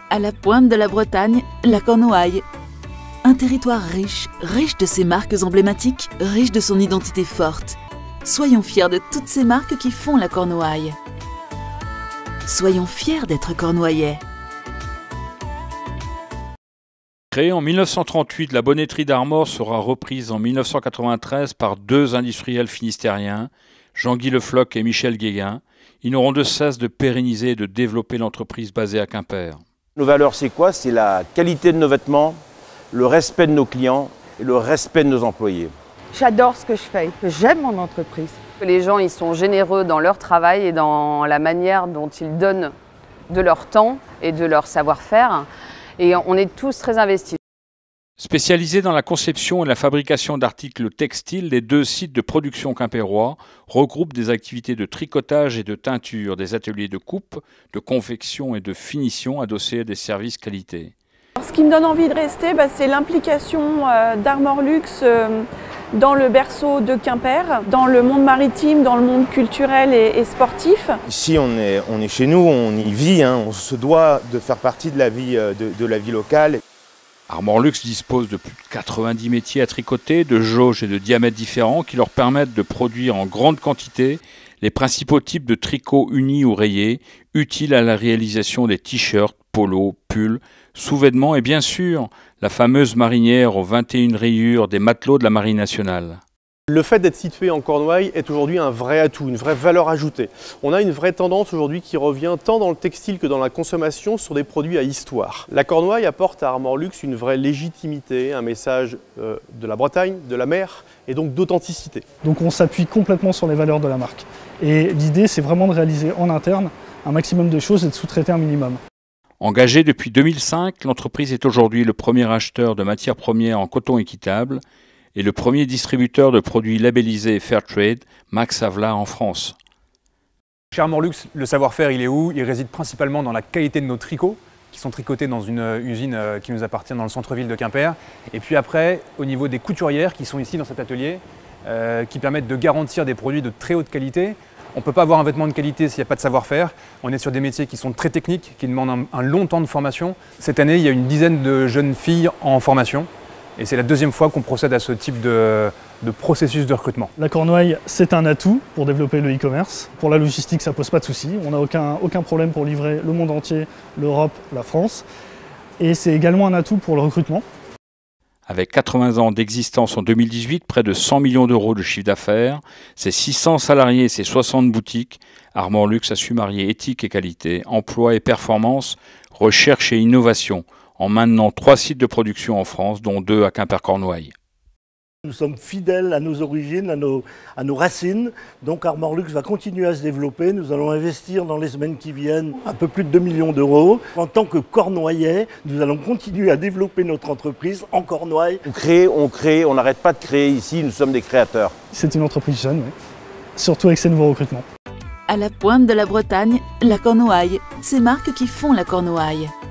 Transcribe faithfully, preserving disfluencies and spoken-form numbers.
À la pointe de la Bretagne, la Cornouaille. Un territoire riche, riche de ses marques emblématiques, riche de son identité forte. Soyons fiers de toutes ces marques qui font la Cornouaille. Soyons fiers d'être cornouaillais. Créée en mille neuf cent trente-huit, la bonnetterie d'Armor sera reprise en mille neuf cent quatre-vingt-treize par deux industriels finistériens, Jean-Guy Le Floch et Michel Guéguin. Ils n'auront de cesse de pérenniser et de développer l'entreprise basée à Quimper. Nos valeurs, c'est quoi? C'est la qualité de nos vêtements, le respect de nos clients et le respect de nos employés. J'adore ce que je fais, j'aime mon entreprise. Les gens, ils sont généreux dans leur travail et dans la manière dont ils donnent de leur temps et de leur savoir-faire. Et on est tous très investis. Spécialisés dans la conception et la fabrication d'articles textiles, les deux sites de production quimpérois regroupent des activités de tricotage et de teinture, des ateliers de coupe, de confection et de finition adossés à des services qualité. Ce qui me donne envie de rester, bah, c'est l'implication euh, d'Armor Luxe euh, dans le berceau de Quimper, dans le monde maritime, dans le monde culturel et, et sportif. Ici, on est, on est chez nous, on y vit, hein, on se doit de faire partie de la vie, de, de la vie locale. Armor Luxe dispose de plus de quatre-vingt-dix métiers à tricoter, de jauges et de diamètres différents qui leur permettent de produire en grande quantité les principaux types de tricots unis ou rayés, utiles à la réalisation des t-shirts, polos, pulls, sous-vêtements et bien sûr la fameuse marinière aux vingt et une rayures des matelots de la Marine nationale. Le fait d'être situé en Cornouaille est aujourd'hui un vrai atout, une vraie valeur ajoutée. On a une vraie tendance aujourd'hui qui revient tant dans le textile que dans la consommation sur des produits à histoire. La Cornouaille apporte à Armor Luxe une vraie légitimité, un message euh, de la Bretagne, de la mer et donc d'authenticité. Donc on s'appuie complètement sur les valeurs de la marque. Et l'idée, c'est vraiment de réaliser en interne un maximum de choses et de sous-traiter un minimum. Engagée depuis deux mille cinq, l'entreprise est aujourd'hui le premier acheteur de matières premières en coton équitable et le premier distributeur de produits labellisés Fairtrade, Max Havelaar en France. Chez Armor Luxe, le savoir-faire, il est où? Il réside principalement dans la qualité de nos tricots, qui sont tricotés dans une usine qui nous appartient dans le centre-ville de Quimper. Et puis après, au niveau des couturières qui sont ici dans cet atelier, euh, qui permettent de garantir des produits de très haute qualité. On ne peut pas avoir un vêtement de qualité s'il n'y a pas de savoir-faire. On est sur des métiers qui sont très techniques, qui demandent un, un long temps de formation. Cette année, il y a une dizaine de jeunes filles en formation. Et c'est la deuxième fois qu'on procède à ce type de, de processus de recrutement. La Cornouaille, c'est un atout pour développer le e-commerce. Pour la logistique, ça ne pose pas de soucis. On n'a aucun, aucun problème pour livrer le monde entier, l'Europe, la France. Et c'est également un atout pour le recrutement. Avec quatre-vingts ans d'existence en deux mille dix-huit, près de cent millions d'euros de chiffre d'affaires, ses six cents salariés et ses soixante boutiques, Armor Luxe a su marier éthique et qualité, emploi et performance, recherche et innovation, en maintenant trois sites de production en France, dont deux à Quimper-Cornouaille. Nous sommes fidèles à nos origines, à nos, à nos racines, donc Armor Luxe va continuer à se développer. Nous allons investir dans les semaines qui viennent un peu plus de deux millions d'euros. En tant que Cornouaillais, nous allons continuer à développer notre entreprise en Cornouaille. On crée, on crée, on n'arrête pas de créer ici, nous sommes des créateurs. C'est une entreprise jeune, oui. Surtout avec ces nouveaux recrutements. À la pointe de la Bretagne, la Cornouaille. Ces marques qui font la Cornouaille.